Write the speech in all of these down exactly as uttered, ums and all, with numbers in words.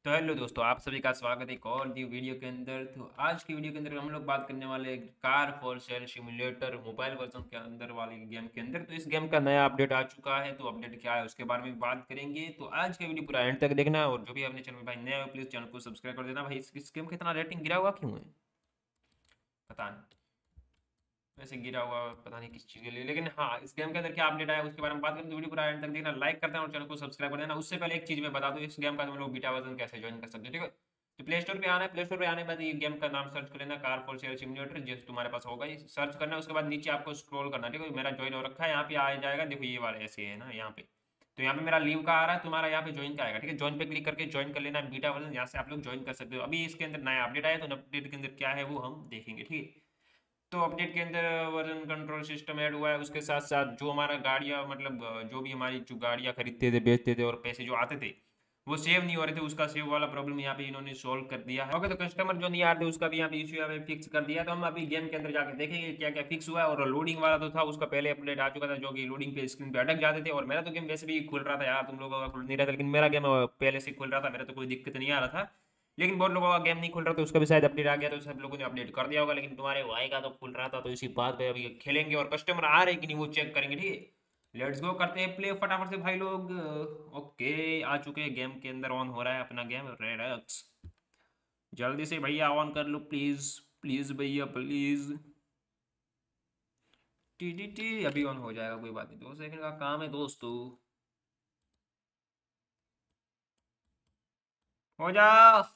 तो हेलो दोस्तों, आप सभी का स्वागत है एक और न्यू वीडियो के अंदर। तो आज की वीडियो के अंदर हम लोग बात करने वाले हैं car for sale simulator mobile version के अंदर वाली गेम के अंदर। तो इस गेम का नया अपडेट आ चुका है, तो अपडेट क्या है उसके बारे में बात करेंगे। तो आज का वीडियो पूरा एंड तक देखना, और जो भी अपने चैनल में भाई नया हो प्लीज़ चैनल को सब्सक्राइब कर देना। भाई इस, इस गेम का इतना रेटिंग गिरा हुआ क्यों है पता नहीं। वैसे गिरा हुआ पता नहीं किस चीज़ के लिए, लेकिन हाँ इस गेम के अंदर क्या अपडेट आया उसके बारे में बात करें। तो वीडियो पूरा एंड तक देखना, लाइक कर देना और चैनल को सब्सक्राइब कर देना। उससे पहले एक चीज़ मैं बता दूँ, इस गेम का तुम लोग बीटा वर्जन कैसे ज्वाइन कर सकते हो, ठीक है। तो प्ले स्टोर पे आना है, प्ले स्टोर पे आने के बाद ये गेम का नाम सर्च कर लेना, कार फॉर सेल सिमुलेटर, जिस तुम्हारे पास होगा ये सर्च करना है। उसके बाद नीचे आपको स्क्रॉल करना है, ठीक है। मेरा ज्वाइन हो रखा है, यहाँ पे आ जाएगा, देखो ये वाले ऐसे है ना यहाँ पे। तो यहाँ पे मेरा लीव का आ रहा है, तुम्हारा यहाँ पे ज्वाइन का आएगा, ठीक है। ज्वाइन पे क्लिक करके ज्वाइन कर लेना बीटा वर्जन, यहाँ से आप लोग ज्वाइन कर सकते हो। अभी इसके अंदर नया अपडेट आया, तो अपडेट के अंदर क्या है वो हम देखेंगे, ठीक है। तो अपडेट के अंदर वर्जन कंट्रोल सिस्टम ऐड हुआ है, उसके साथ साथ जो हमारा गाड़ियाँ मतलब अ, जो भी हमारी जो गाड़ियाँ खरीदते थे बेचते थे और पैसे जो आते थे वो सेव नहीं हो रहे थे, उसका सेव वाला प्रॉब्लम यहाँ पे इन्होंने सोल्व कर दिया है। ओके, तो कस्टमर जो नहीं आ रहे उसका भी यहाँ पे इशू यहाँ पे फिक्स कर दिया। तो हम अभी गेम के अंदर जाके देखेंगे क्या क्या फिक्स हुआ है। और लोडिंग वाला तो था, उसका पहले अपडेट आ चुका था, जो कि लोडिंग पे स्क्रीन पे अटक जाते थे। और मेरा तो गेम वैसे भी खुल रहा था यार, तुम लोगों का खुल नहीं रहा था, लेकिन मेरा गेम पहले से खुल रहा था, मेरा तो कोई दिक्कत नहीं आ रहा था। लेकिन बहुत लोगों का गेम नहीं खुल रहा था, उसका भी शायद अपडेट आ गया, तो सब लोगों ने अपडेट कर दिया होगा। लेकिन तुम्हारे भाई का तो खुल रहा था, तो इसी बात पे अभी खेलेंगे और कस्टमर आ रहे कि नहीं वो चेक करेंगे, ठीक है। लेट्स गो, करते हैं प्ले फटाफट से भाई लोग। ओके, आ चुके हैं गेम के अंदर, ऑन हो रहा है अपना गेम रेडक्स। जल्दी से भैया ऑन कर लो प्लीज, प्लीज भैया प्लीज। टी टी टी अभी ऑन हो जाएगा, कोई बात नहीं, दो सेकंड का काम है दोस्तों। हो जा।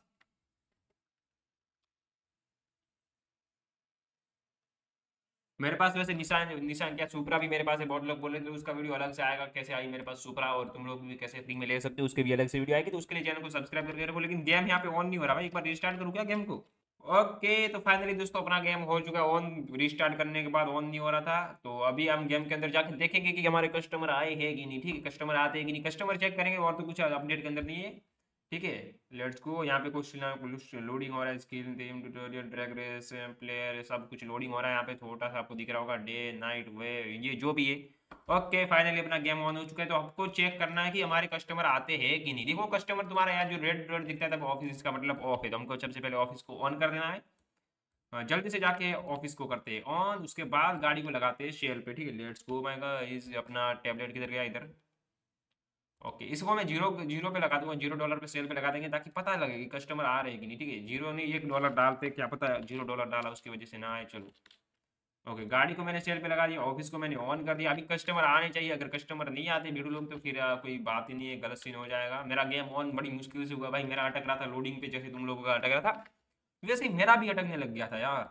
मेरे पास वैसे निशान निशान क्या सुपरा भी मेरे पास है, बहुत लोग बोले थे उसका वीडियो अलग से आएगा, कैसे आई मेरे पास सुपरा और तुम लोग भी कैसे फ्री में ले सकते हो, उसके भी अलग से वीडियो आएगी। तो उसके लिए चैनल को सब्सक्राइब करके रखो। लेकिन गेम यहाँ पे ऑन नहीं हो रहा भाई, एक बार रिस्टार्ट करूँ क्या गेम को। ओके, तो फाइनली दोस्तों अपना गेम हो चुका है ऑन। रिस्टार्ट करने के बाद ऑन नहीं हो रहा था, तो अभी हम गेम के अंदर जाकर देखेंगे कि हमारे कस्टमर आए हैं कि नहीं, ठीक है। कस्टमर आते हैं कि नहीं, कस्टमर चेक करेंगे, और तो कुछ अपडेट के अंदर नहीं है, ठीक है। लेट्स गो, यहाँ पे कुछ ना कुछ लोडिंग हो रहा है, skill team tutorial drag race player सब कुछ लोडिंग हो रहा है यहाँ पे। छोटा सा आपको दिख रहा होगा डे नाइट वे, ये जो भी है। ओके, फाइनली अपना गेम ऑन हो चुका है। तो आपको चेक करना है कि हमारे कस्टमर आते हैं कि नहीं। देखो कस्टमर तुम्हारा यहाँ जो रेड रेड दिखता था ऑफिस, इसका मतलब ऑफ है, तो हमको सबसे पहले ऑफिस को ऑन कर देना है। हाँ, जल्दी से जाके ऑफिस को करते हैं ऑन, उसके बाद गाड़ी को लगाते हैं शेल पे, ठीक है। Let's go my god, is अपना टैबलेट किधर गया, इधर। ओके, इसको मैं जीरो जीरो पे लगा दूंगा, जीरो डॉलर पे सेल पे लगा देंगे, ताकि पता लगे कि कस्टमर आ रहे हैं कि नहीं, ठीक है। जीरो नहीं, एक डॉलर डालते, क्या पता जीरो डॉलर डाला उसकी वजह से ना आए। चलो ओके, गाड़ी को मैंने सेल पे लगा दिया, ऑफिस को मैंने ऑन कर दिया। अभी कस्टमर आने चाहिए, अगर कस्टमर नहीं आते वीडियो लोग तो फिर आ, कोई बात ही नहीं है, गलत सीन हो जाएगा। मेरा गेम ऑन बड़ी मुश्किल से हुआ भाई, मेरा अटक रहा था लोडिंग पे, जैसे तुम लोगों का अटक रहा था वैसे ही मेरा भी अटकने लग गया था यार।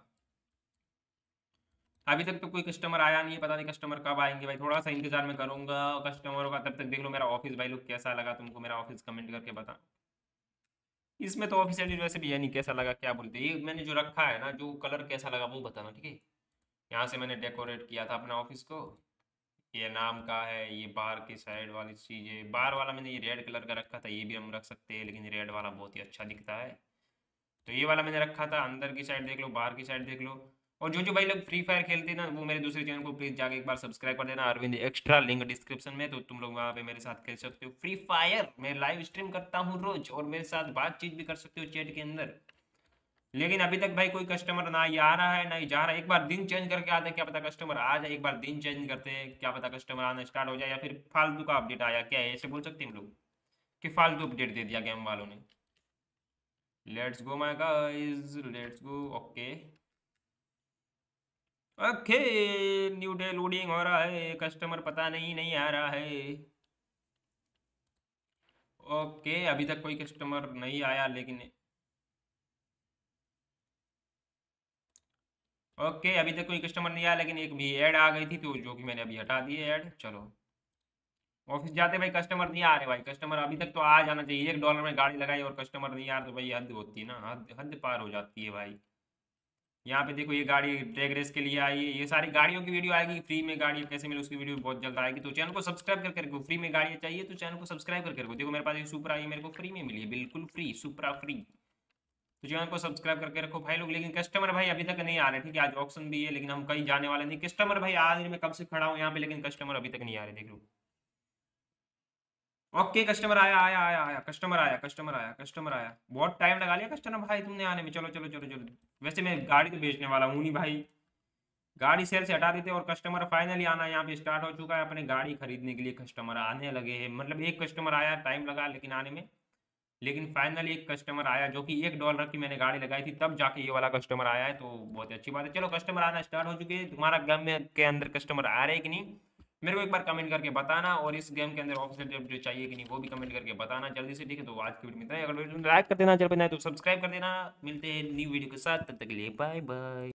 अभी तक तो कोई कस्टमर आया नहीं है, पता नहीं कस्टमर कब आएंगे भाई, थोड़ा सा इंतजार मैं करूंगा कस्टमरों का। तब तक देख लो मेरा ऑफिस भाई लोग कैसा लगा तुमको, मेरा ऑफिस कमेंट करके बता। इसमें तो ऑफिशियली वैसे भी है नहीं, कैसा लगा क्या बोलते हैं। ये मैंने जो रखा है ना, जो कलर कैसा लगा वो बताना, ठीक है। यहाँ से मैंने डेकोरेट किया था अपना ऑफिस को, ये नाम का है। ये बार की साइड वाली चीज़ है, बार वाला मैंने ये रेड कलर का रखा था, ये भी हम रख सकते हैं, लेकिन रेड वाला बहुत ही अच्छा दिखता है। तो ये वाला मैंने रखा था। अंदर की साइड देख लो, बाहर की साइड देख लो। और जो जो भाई लोग फ्री फायर खेलते हैं ना, वो मेरे दूसरे चैनल को प्लीज जाके एक बार सब्सक्राइब कर देना, अरविंद एक्स्ट्रा, लिंक डिस्क्रिप्शन में। तो तुम लोग वहाँ पे मेरे साथ खेल सकते हो फ्री फायर, मैं लाइव स्ट्रीम करता हूँ रोज, और मेरे साथ बातचीत भी कर सकते हो चैट के अंदर। लेकिन अभी तक भाई कोई कस्टमर ना ही आ रहा है ना ही जा रहा है। एक बार दिन चेंज करके आते हैं, क्या पता कस्टमर आ जाए। एक बार दिन चेंज करते हैं, क्या पता कस्टमर आना स्टार्ट हो जाए, या फिर फालतू का अपडेट आया, क्या है ऐसे बोल सकते हैं हम लोग कि फालतू अपडेट दे दिया गेम वालों ने। Let's go my guys, let's go. Okay okay, new day loading हो रहा है, कस्टमर पता नहीं नहीं आ रहा है। ओके, अभी तक कोई कस्टमर नहीं आया, लेकिन ओके अभी तक कोई कस्टमर नहीं आया, लेकिन एक भी ऐड आ गई थी, तो जो कि मैंने अभी हटा दी है ऐड। चलो ऑफिस जाते भाई, कस्टमर नहीं आ रहे भाई, कस्टमर अभी तक तो आ जाना चाहिए। एक डॉलर में गाड़ी लगाई और कस्टमर नहीं आ रहा, तो भाई हद होती है ना, हद हद पार हो जाती है भाई। यहाँ पे देखो ये गाड़ी ड्रैग रेस के लिए आई है, ये सारी गाड़ियों की वीडियो आएगी, फ्री में गाड़ी कैसे मिले उसकी वीडियो बहुत जल्द आएगी। तो चैनल को सब्सक्राइब करके रखो, फ्री में गाड़ियाँ चाहिए तो चैनल को सब्सक्राइब करके रखो। देखो मेरे पास एक सुपरा आई, मेरे को फ्री में मिली है, बिल्कुल फ्री, सुपरा फ्री। तो चैनल को सब्सक्राइब करके रखो भाई लोग। लेकिन कस्टमर भाई अभी तक नहीं आ रहे, ठीक है। आज ऑप्शन भी है, लेकिन हम कहीं जाने वाले नहीं। कस्टमर भाई आज मैं कब से खड़ा हूँ यहाँ पे, लेकिन कस्टमर अभी तक नहीं आ रहे, देख लो। ओके कस्टमर आया आया आया आया कस्टमर आया कस्टमर आया कस्टमर आया। बहुत टाइम लगा लिया कस्टमर भाई तुमने आने में। चलो चलो चलो चलो। वैसे मैं गाड़ी तो बेचने वाला हूँ नहीं भाई, गाड़ी सेल से हटा देते। और कस्टमर फाइनली आना यहाँ पे स्टार्ट हो चुका है। अपने गाड़ी खरीदने के लिए कस्टमर आने लगे हैं। मतलब एक कस्टमर आया, टाइम लगा लेकिन आने में, लेकिन फाइनली एक कस्टमर आया जो कि एक डॉलर की मैंने गाड़ी लगाई थी तब जाके ये वाला कस्टमर आया है। तो बहुत ही अच्छी बात है। चलो कस्टमर आना स्टार्ट हो चुके हैं। तुम्हारा गेम में के अंदर कस्टमर आ रहे हैं कि नहीं मेरे को एक बार कमेंट करके बताना। और इस गेम के अंदर ऑफिशियल अपडेट चाहिए कि नहीं वो भी कमेंट करके बताना जल्दी से, ठीक है। तो आज की वीडियो में इतना ही। अगर वीडियो लाइक कर देना, चल पे तो सब्सक्राइब कर देना। मिलते हैं न्यू वीडियो के साथ, तब तक के लिए बाय बाय।